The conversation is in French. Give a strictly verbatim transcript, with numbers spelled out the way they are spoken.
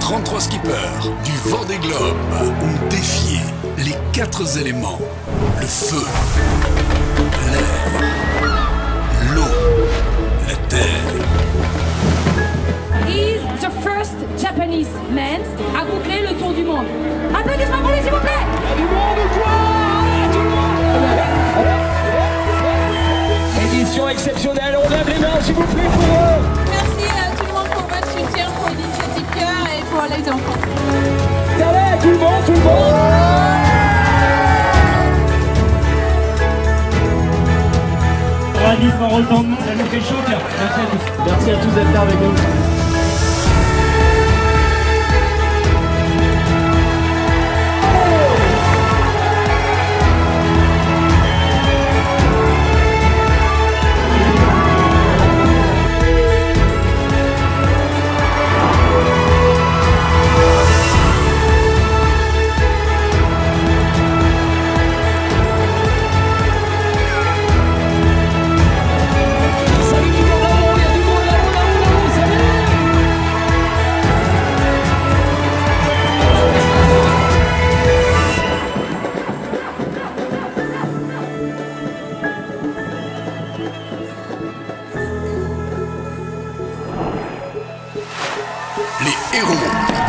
trente-trois skippers du Vendée Globe ont défié les quatre éléments. Le feu, l'air, l'eau, la terre. He's the first Japanese man à boucler le tour du monde. Applaudissements pour lui, s'il vous plaît. Il y a du monde ou quoi? Tout le monde. Édition exceptionnelle, on lève les mains s'il vous plaît pour eux. Merci à tout le monde pour votre soutien, pour l'initiative cœur et pour les enfants. Allez, tout le monde, tout le monde. Alice va autant de monde, ça nous fait chaud, Merci à tous. Merci à tous d'être là avec nous. Les héros